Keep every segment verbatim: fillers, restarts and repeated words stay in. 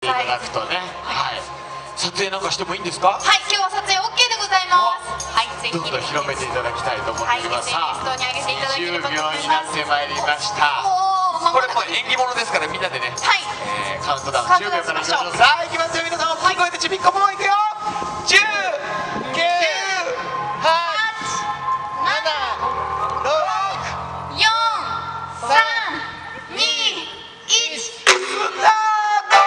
いただくとね。はい。撮影なんかしてもいいんですか？ はい、今日は撮影 オーケー でございます。はい、ぜひどんどん広めていただきたいと思っております。 はい、エスエヌエス 等に上げていただければと思います。 にじゅうびょうになってまいりました。これもう縁起物ですからみんなでね、はい、えー、カウントダウンじゅうびょうからいきましょう。さあいきますよ皆さん、大きい声でちびっこもいくよ。じゅう、きゅう、はち、なな、ろく、よん、さん、に、いち、スタート。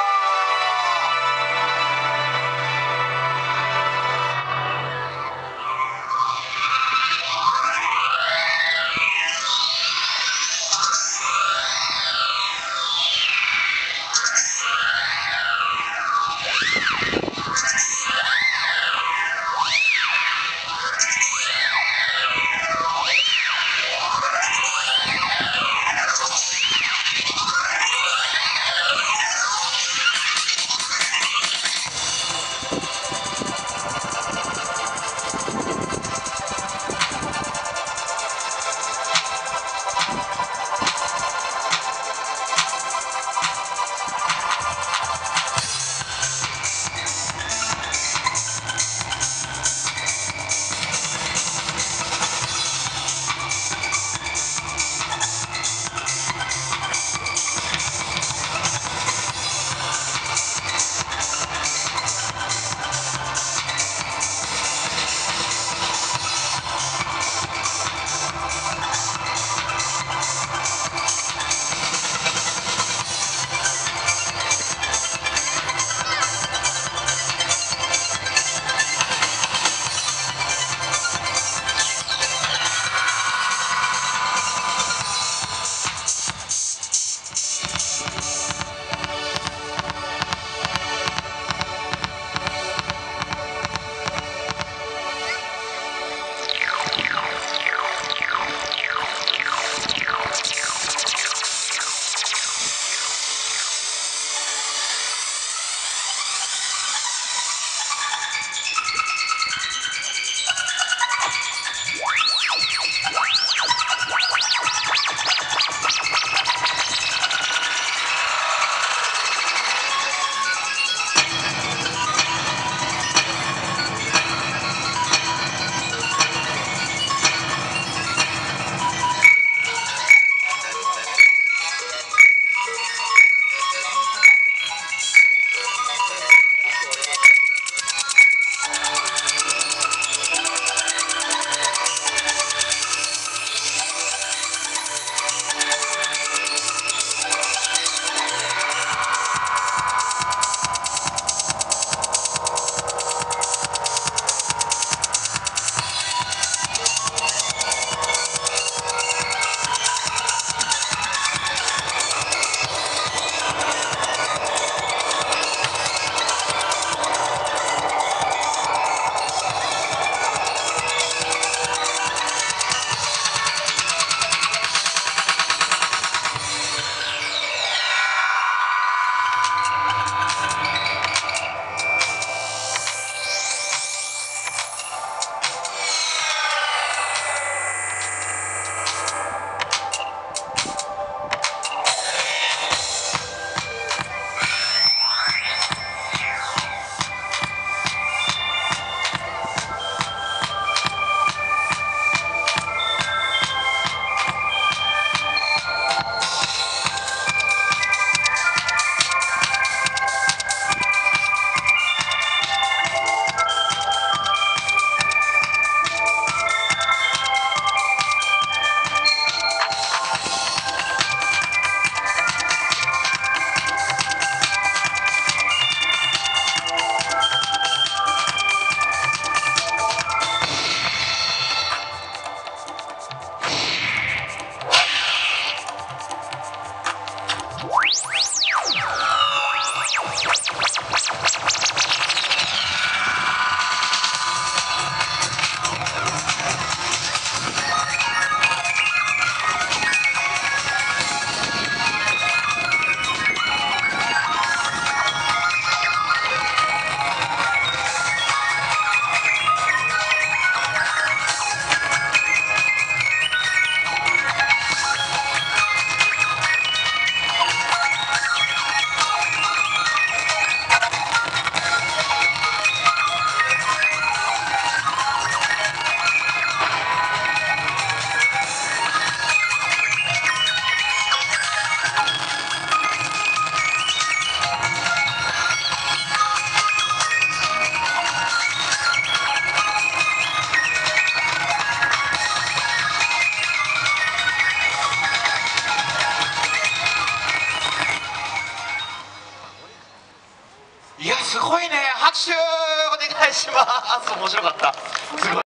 すごいね、拍手お願いします。面白かった。すごい。